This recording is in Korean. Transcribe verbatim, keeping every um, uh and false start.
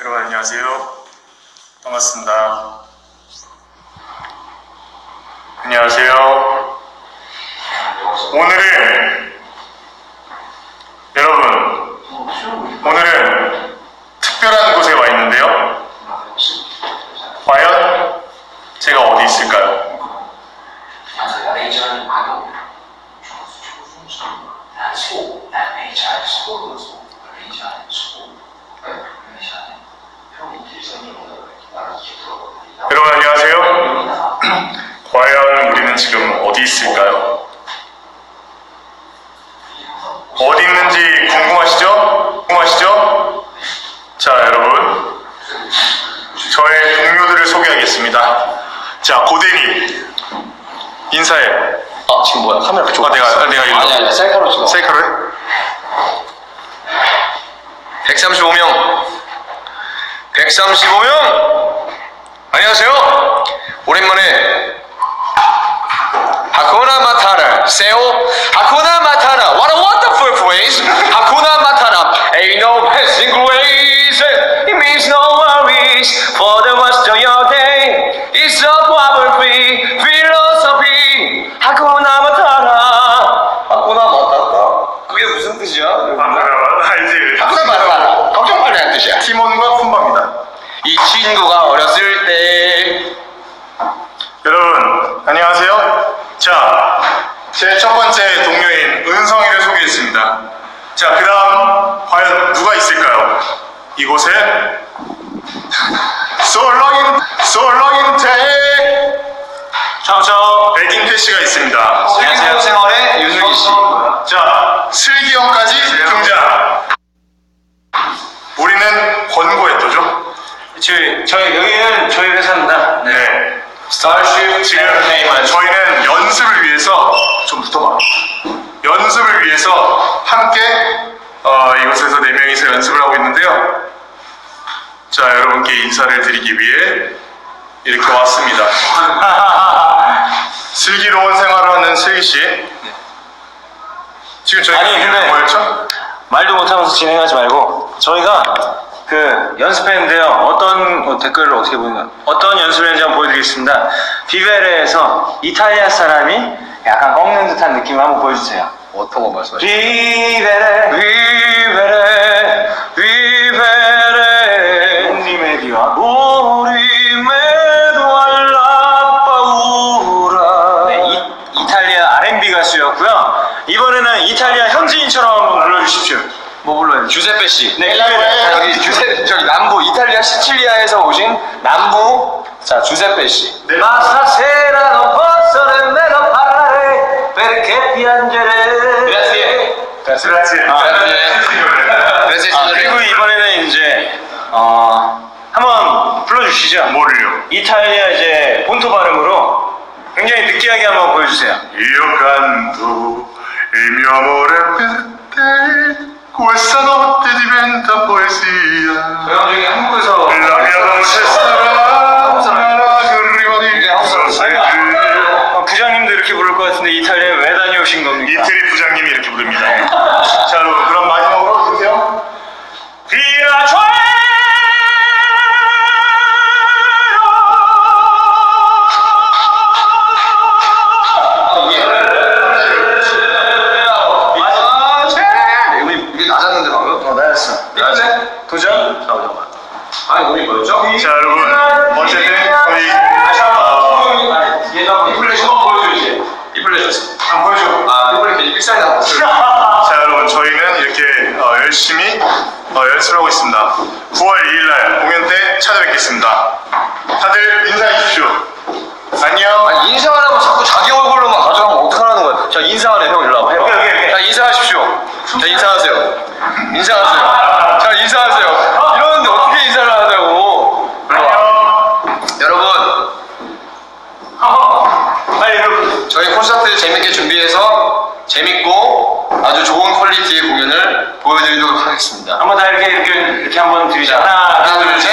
여러분 안녕하세요. 반갑습니다. 안녕하세요. 오늘은 여러분 오늘은 특별한 곳에 와 있는데요. 과연 제가 어디 있을까요? 여러분 안녕하세요. 과연 우리는 지금 어디 있을까요? 어디 있는지 궁금하시죠? 궁금하시죠? 자 여러분, 저의 동료들을 소개하겠습니다. 자 고대님 인사해. 아 지금 뭐야? 카메라 그쪽. 아 내가 내가 일로. 아니 아니 셀카로 찍어. 셀카로 해? 백삼십오 명. 백삼십오 명. 안녕하세요. 오랜만에 하쿠나 마타나 세오 하쿠나 마타나 what a wonderful phrase. 하쿠나 마타나 ain't no passing grace. It means no worries for the rest of your day. It's a power-free philosophy. 하쿠나 마타나. 하쿠나 마타나. 그게 무슨 뜻이야? 아 알지. 하쿠나 마타나. 걱정 말라는 뜻이야. 티몬과 푼바입니다. 이 친구가 어렸을 때. 여러분 안녕하세요. 자, 제 첫 번째 동료인 은성이를 소개했습니다. 자, 그 다음 과연 누가 있을까요? 이곳에 솔로인 솔로인테 저저 백인태 씨가 있습니다. 안녕하세요. 생활의 윤석이 씨. 자, 슬기형까지 등장. 우리는 권고했도죠? 저희, 저희 여기는 저희 회사입니다. 네. 스타쉽 지금 저희는 연습을 위해서 좀 붙어봐. 연습을 위해서 함께 어, 이곳에서 네 명이서 연습을 하고 있는데요. 자, 여러분께 인사를 드리기 위해 이렇게 왔습니다. 슬기로운 생활을 하는 슬기 씨. 지금 저희 아니, 근데- 뭐였죠? 말도 못하면서 진행하지 말고 저희가 그 연습했는데요. 어떤 어, 댓글을 어떻게 보는가? 어떤 연습을 했는지 한번 보여드리겠습니다. 비베레에서 이탈리아 사람이 약간 꺾는 듯한 느낌을 한번 보여주세요. 어떤 거 말씀하시죠? 비베레 비베레 비베레 우리메디와 우리메도 알라 파우라. 네, 이, 이탈리아 알앤비 가수였고요. 이번에는 이탈리아 현지인처럼 한번 불러주십시오. 뭐 불러야 되죠? 주세페 씨. 네, 자, 여기 주세 저기 남부 이탈리아 시칠리아에서 오신 남부 자 주세페 씨. 네. Ma stasera non posso nemmeno parlare perché piangere. Grazie. 그렇지. 그래서 아, 그리고 이번에는 이제 어 한번 불러주시죠. 뭐를요? 이탈리아 이제 본토 발음으로 굉장히 느끼하게 한번 보여주세요. Io canto il mio amore per te. Questa notte diventa poesia. 형 중에 한국에서 La mia voce sarà una lágrima di 어, 부장님도 이렇게 부를 것 같은데 이탈리아에 왜 다녀오신 겁니까? 이태리 부장님이 이렇게 부릅니다. 자, 여러분 그럼 마지막으로 주세요. 비아초에 이게 낮았는데 방금? 어, 나였어. 낮았네? 도전? 잠깐만. 아니 몸이 뭐였죠? 자, 여러분 어쨌든 저희 어, 얘도 한번 이플래시 한번 보여줘야지. 이플래시 한번 보여줘. 아 이플래시 픽사이드 한번 보여줘. 자, 여러분 저희는 이렇게 어, 열심히 어, 연습을 하고 있습니다. 구월 이일날 공연 때 찾아뵙겠습니다. 다들 인사해 주십시오. 안녕. 아니 인사하라고 자꾸 자기 얼굴로만 가져가면 어떡하라는 거야. 자 인사하래 형 일로 와봐. 해봐. 오케이, 오케이, 오케이. 자 인사하십시오. 자 인사하세요. 인사하세요. 자 인사하세요. 이러는데 어떻게 인사를 하냐고. 일로 와. 여러분 빨리 여러분. 저희 콘서트 재밌게 준비해서 재밌고 아주 좋은 퀄리티의 공연을 보여드리도록 하겠습니다. 한번 다 이렇게 이렇게, 이렇게 한번 드리자. 하나, 하나 둘 셋.